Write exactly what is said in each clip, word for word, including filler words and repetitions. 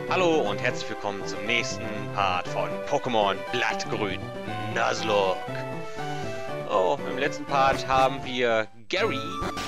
Hallo und herzlich willkommen zum nächsten Part von Pokémon Blattgrün Nuzlocke. Oh, im letzten Part haben wir Gary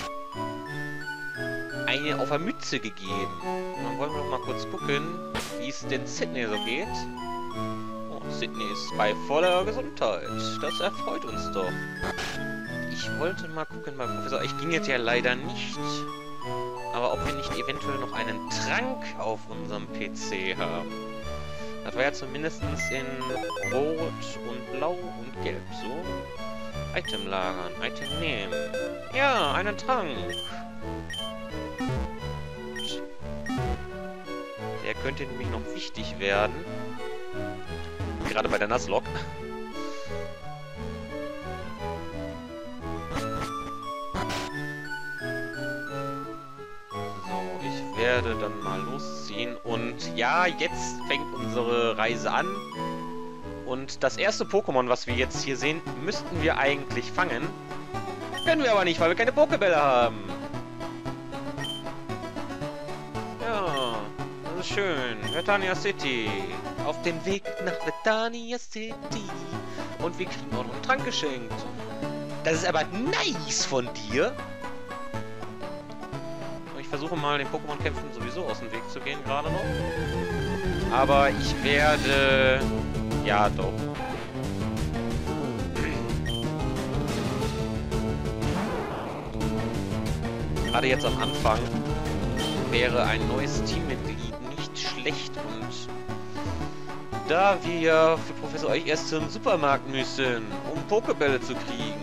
eine auf der Mütze gegeben. Und dann wollen wir noch mal kurz gucken, wie es denn Sydney so geht. Oh, Sydney ist bei voller Gesundheit. Das erfreut uns doch. Ich wollte mal gucken beim Professor. Ich ging jetzt ja leider nicht. Aber ob wir nicht eventuell noch einen Trank auf unserem P C haben. Das war ja zumindest in Rot und Blau und Gelb so. Item lagern, Item nehmen. Ja, einen Trank. Der könnte nämlich noch wichtig werden. Gerade bei der Nuzlocke. Werde dann mal losziehen und ja, jetzt fängt unsere Reise an und das erste Pokémon, was wir jetzt hier sehen, müssten wir eigentlich fangen. Können wir aber nicht, weil wir keine Pokébälle haben. Ja, das ist schön. Vetania City. Auf dem Weg nach Vetania City. Und wir kriegen auch noch einen Trank geschenkt. Das ist aber nice von dir. Ich versuche mal den Pokémon-Kämpfen sowieso aus dem Weg zu gehen, gerade noch. Aber ich werde... Ja, doch. Gerade jetzt am Anfang wäre ein neues Teammitglied nicht schlecht. Und da wir für Professor Eich erst zum Supermarkt müssen, um Pokébälle zu kriegen,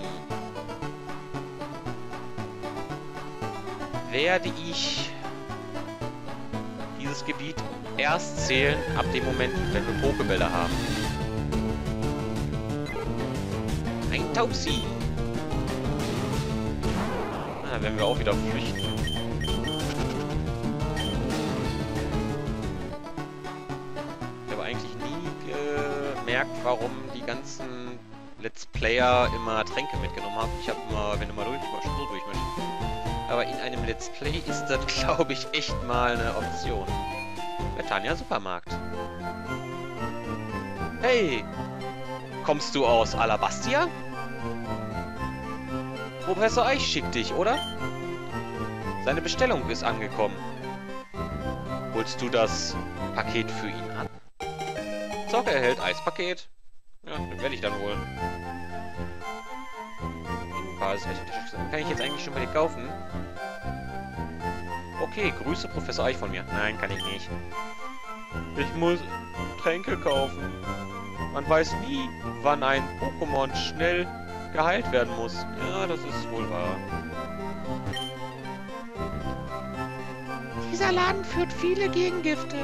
werde ich dieses Gebiet erst zählen ab dem Moment, wenn wir Pokébälle haben. Ein Taubsi. Ah, werden wir auch wieder flüchten. Ich habe eigentlich nie gemerkt, warum die ganzen Let's Player immer Tränke mitgenommen haben. Ich habe immer, wenn du mal durch, so durch möchtest. Aber in einem Let's Play ist das, glaube ich, echt mal eine Option. Vetania Supermarkt. Hey! Kommst du aus Alabastia? Professor Eich schickt dich, oder? Seine Bestellung ist angekommen. Holst du das Paket für ihn ab? Zocke erhält Eispaket. Ja, das werde ich dann holen. Kann ich jetzt eigentlich schon mal den kaufen? Okay, Grüße Professor Eich von mir. Nein, kann ich nicht. Ich muss Tränke kaufen. Man weiß nie, wann ein Pokémon schnell geheilt werden muss. Ja, das ist wohl wahr. Dieser Laden führt viele Gegengifte.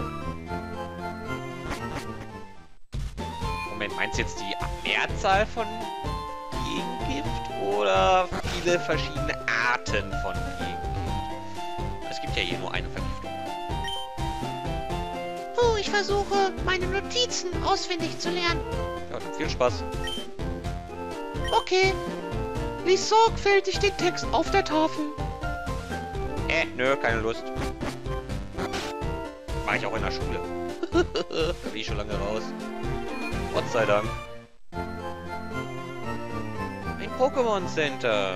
Moment, meinst du jetzt die Mehrzahl von Gegengift oder viele verschiedene Arten von Gegengift? Es gibt ja hier nur eine Vergiftung. Oh, ich versuche, meine Notizen auswendig zu lernen. Ja, dann viel Spaß. Okay. Lies sorgfältig den Text auf der Tafel. Äh, nö, keine Lust. Mach ich auch in der Schule. Da bin ich schon lange raus. Gott sei Dank. Ein Pokémon Center.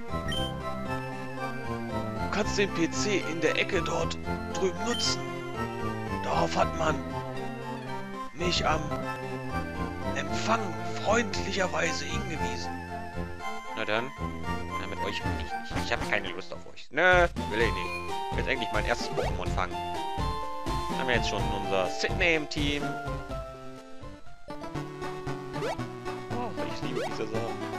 Du kannst den P C in der Ecke dort drüben nutzen. Darauf hat man mich am Empfang freundlicherweise hingewiesen. Na dann, na, mit euch bin ich nicht. Ich habe keine Lust auf euch. Nö, will ich nicht. Ich will jetzt endlich mein erstes Pokémon fangen. Haben wir jetzt schon unser Sydney im Team. Oh, ich liebe diese Sachen.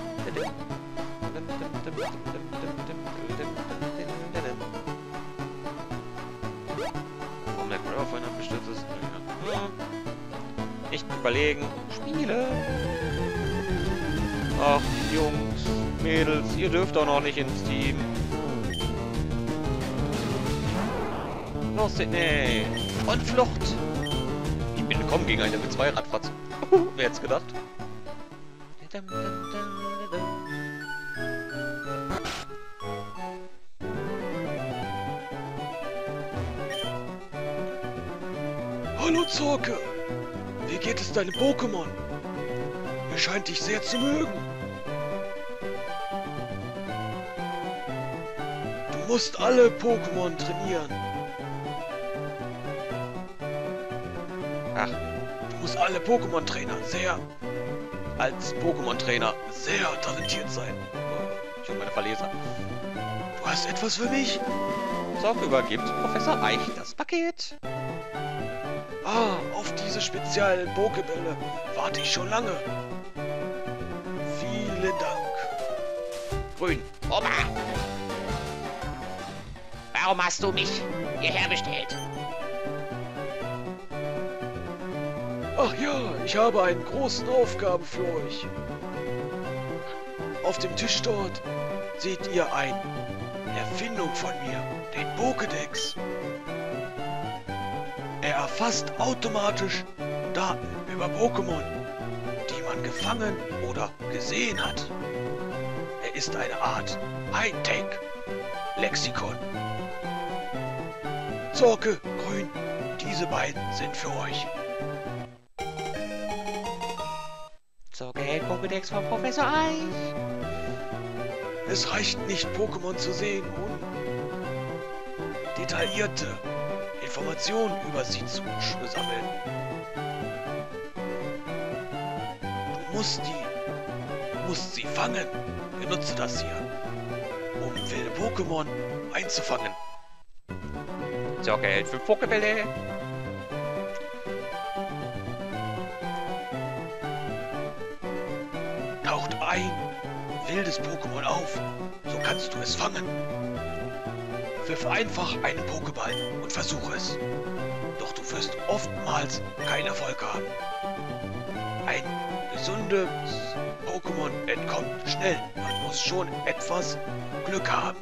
Warum der Grabber vorhin abgestürzt ist? Ja. Nicht überlegen. Spiele! Ach, Jungs, Mädels, ihr dürft doch noch nicht ins Team. Los, Sydney! Und Flucht! Ich bin gekommen gegen eine mit zwei Radfahrt. Wer hätte es gedacht? Hallo Zorke! Wie geht es deinem Pokémon? Er scheint dich sehr zu mögen. Du musst alle Pokémon trainieren. Ach, Du musst alle Pokémon-Trainer sehr, als Pokémon-Trainer sehr talentiert sein. ich habe meine Verleser. Du hast etwas für mich? Zorke übergibt Professor Eich das Paket. Ah, auf diese speziellen Pokebälle warte ich schon lange. Vielen Dank. Grün. Opa! Warum hast du mich hierher bestellt? Ach ja, ich habe einen großen Aufgabe für euch. Auf dem Tisch dort seht ihr eine Erfindung von mir, den Pokédex. Er erfasst automatisch Daten über Pokémon, die man gefangen oder gesehen hat. Er ist eine Art Hightech-Lexikon. Zorke, Grün, diese beiden sind für euch. Zorke hält Pokédex von Professor Eich. Es reicht nicht, Pokémon zu sehen und detaillierte Informationen über sie zu sammeln. Du musst die, du musst sie fangen. Benutze das hier, um wilde Pokémon einzufangen. Zorke hält fünf Pokébälle. Taucht ein wildes Pokémon auf, so kannst du es fangen. Wirf einfach einen Pokéball und versuche es. Doch du wirst oftmals keinen Erfolg haben. Ein gesundes Pokémon entkommt schnell. Man muss schon etwas Glück haben.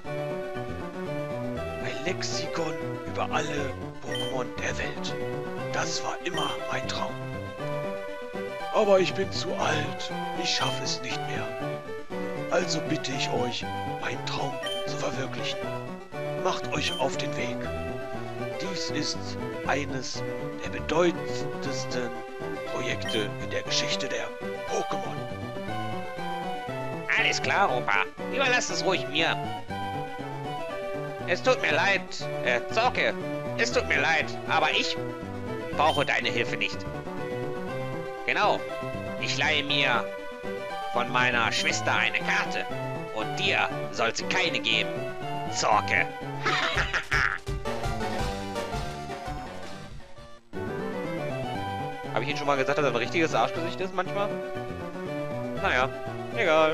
Ein Lexikon über alle Pokémon der Welt. Das war immer mein Traum. Aber ich bin zu alt. Ich schaffe es nicht mehr. Also bitte ich euch, meinen Traum zu verwirklichen. Macht euch auf den Weg. Dies ist eines der bedeutendsten Projekte in der Geschichte der Pokémon. Alles klar, Opa. Überlass es ruhig mir. Es tut mir leid, äh, Zorke. Es tut mir leid, aber ich brauche deine Hilfe nicht. Genau. Ich leihe mir von meiner Schwester eine Karte. Und dir soll sie keine geben, Zorke. Habe ich Ihnen schon mal gesagt, dass er ein richtiges Arschgesicht ist manchmal? Naja, egal.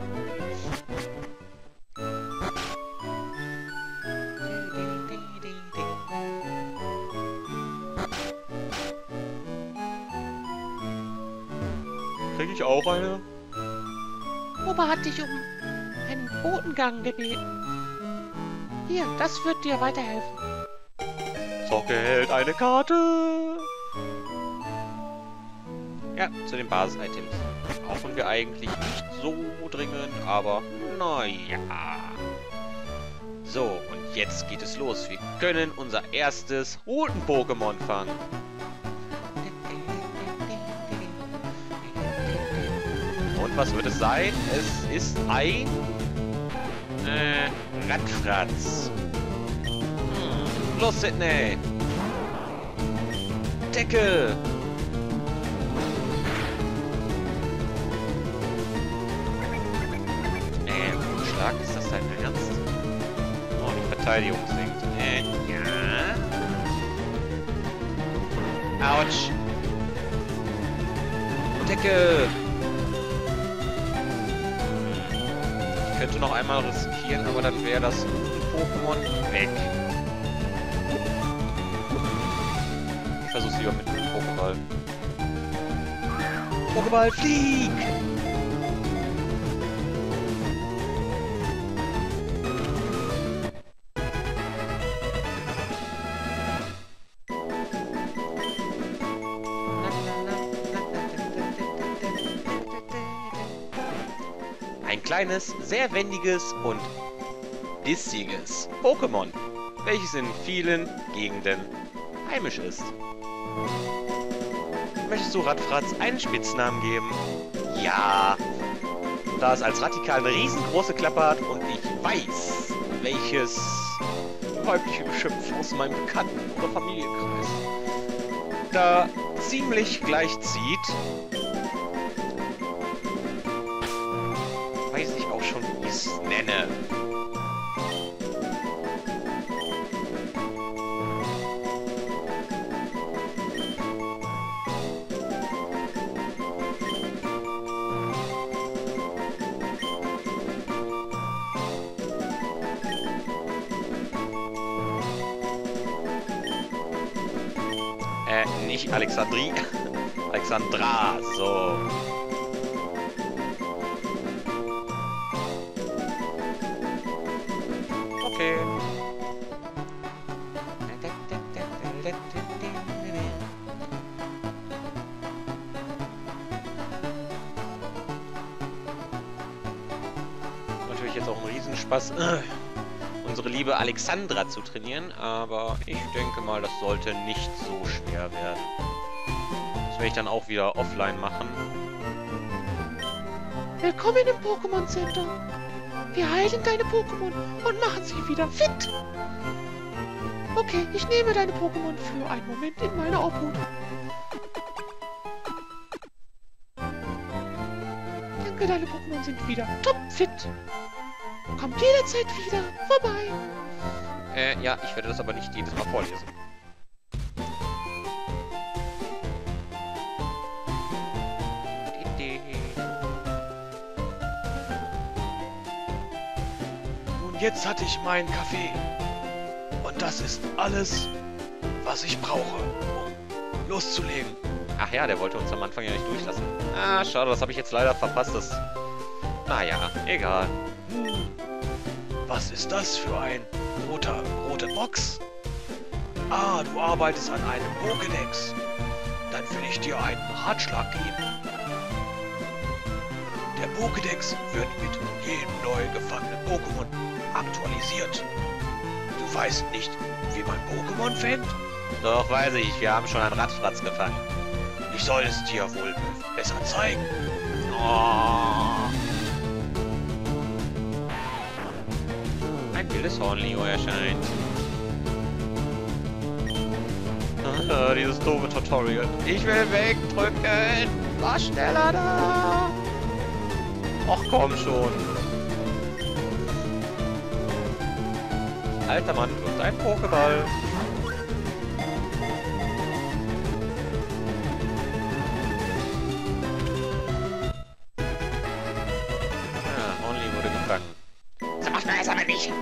Krieg ich auch eine? Opa hat dich um einen Botengang gebeten. Hier, das wird dir weiterhelfen. Zorke hält eine Karte. Ja, zu den Basis-Items. Brauchen wir eigentlich nicht so dringend, aber naja. So, und jetzt geht es los. Wir können unser erstes Routen-Pokémon fangen. Und was wird es sein? Es ist ein äh, Radfratz. Hm. Los, Sydney! Deckel! Äh, Schlag, ist das dein Ernst? Oh, die Verteidigung sinkt. Äh, ja. Autsch! Deckel! Ich könnte noch einmal riskieren, aber dann wäre das Pokémon weg. Ich versuch's lieber mit dem Pokéball. Pokéball, flieg! Ein kleines, sehr wendiges und bissiges Pokémon, welches in vielen Gegenden heimisch ist. Möchtest du Radfratz einen Spitznamen geben? Ja. Da es als Radikal eine riesengroße Klappe hat und ich weiß, welches weibliche Geschöpf aus meinem Bekannten- oder Familienkreis da ziemlich gleich zieht, weiß ich auch schon, wie ich es nenne. Äh, nicht Alexandrie. Alexandra, so. Okay. Natürlich jetzt auch ein Riesenspaß, unsere liebe Alexandra zu trainieren, aber ich denke mal, das sollte nicht so schwer werden. Das werde ich dann auch wieder offline machen. Willkommen im Pokémon Center. Wir heilen deine Pokémon und machen sie wieder fit. Okay, ich nehme deine Pokémon für einen Moment in meine Obhut. Danke, deine Pokémon sind wieder topfit. Kommt jederzeit wieder vorbei. Äh, ja, ich werde das aber nicht jedes Mal vorlesen. Nun, jetzt hatte ich meinen Kaffee. Und das ist alles, was ich brauche, um loszulegen. Ach ja, der wollte uns am Anfang ja nicht durchlassen. Ah, schade, das habe ich jetzt leider verpasst. Das... Naja, egal. Hm. Was ist das für ein roter, rote Box? Ah, du arbeitest an einem Pokédex. Dann will ich dir einen Ratschlag geben. Der Pokédex wird mit jedem neu gefangenen Pokémon aktualisiert. Du weißt nicht, wie man Pokémon fängt? Doch, weiß ich. Wir haben schon einen Radfratz gefangen. Ich soll es dir wohl besser zeigen. Oh. Ein wildes Hornlio erscheint. Ah, dieses doofe Tutorial. Ich will wegdrücken. War schneller da. Och, komm schon. Alter Mann und ein Pokéball. Ah, Hornli wurde gefangen. So macht man es aber nicht.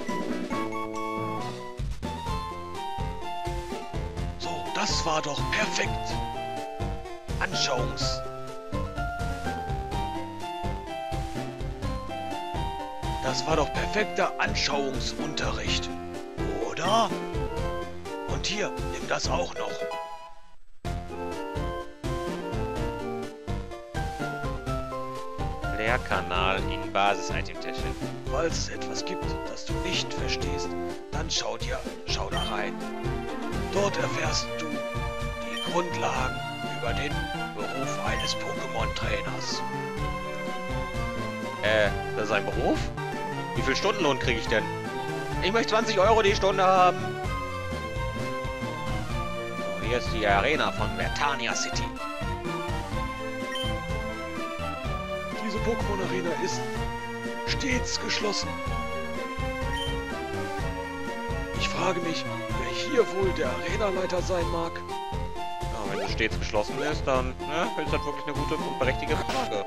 So, das war doch perfekt. Anschauungs... Das war doch perfekter Anschauungsunterricht, oder? Und hier, nimm das auch noch. Lehrkanal in Basis-Item-Tasche. Falls es etwas gibt, das du nicht verstehst, dann schau dir, schau da rein. Dort erfährst du die Grundlagen über den Beruf eines Pokémon-Trainers. Äh, das ist ein Beruf? Wie viel Stundenlohn kriege ich denn? Ich möchte zwanzig Euro die Stunde haben. So, hier ist die Arena von Vertania City. Diese Pokémon-Arena ist stets geschlossen. Ich frage mich, wer hier wohl der Arenaleiter sein mag. Ja, wenn es stets geschlossen ist, dann ne, ist das wirklich eine gute und berechtigte Frage.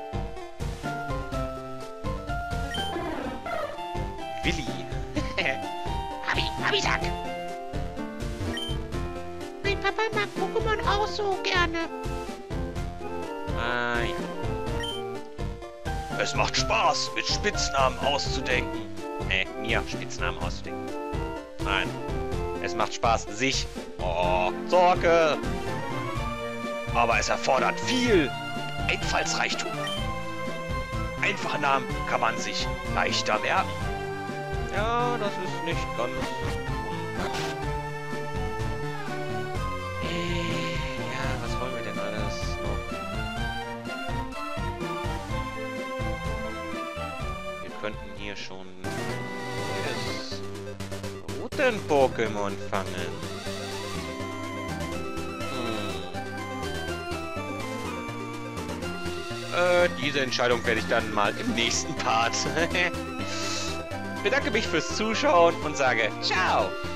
Willi. Abi, Abi-Tag. Mein Papa mag Pokémon auch so gerne. Ah, ja. Es macht Spaß, mit Spitznamen auszudenken. Äh, mir Spitznamen auszudenken. Nein. Es macht Spaß, sich. Oh, Zorke. Aber es erfordert viel Einfallsreichtum. Einfache Namen kann man sich leichter merken. Ja, das ist nicht ganz... könnten hier schon yes, Routen-Pokémon fangen. Hm. Äh, diese Entscheidung werde ich dann mal im nächsten Part. Bedanke mich fürs Zuschauen und sage ciao!